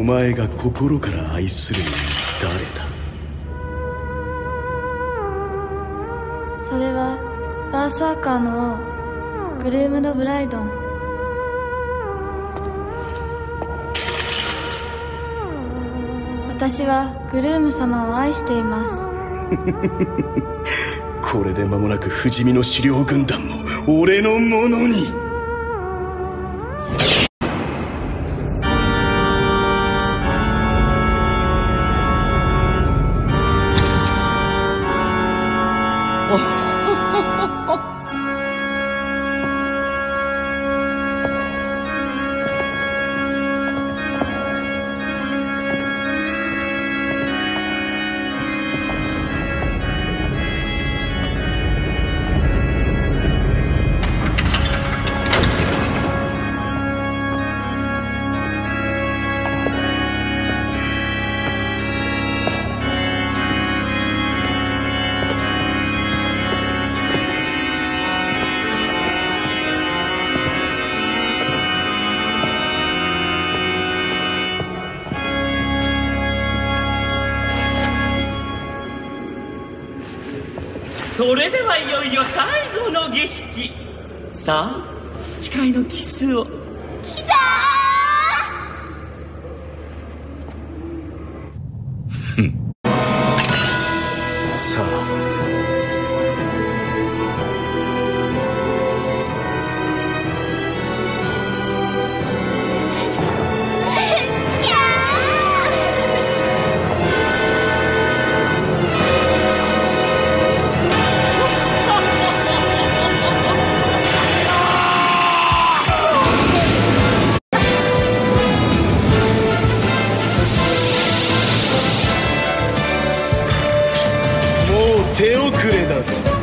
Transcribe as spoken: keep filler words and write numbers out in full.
お前が心から愛するのは誰だ？ それはバーサーカーの王グルームド・ブライドン。私はグルーム様を愛しています。 これで間もなく不死身の狩猟軍団も俺のものに。 それではいよいよ最後の儀式。さあ誓いのキスを。 きたーさあ手遅れだぞ。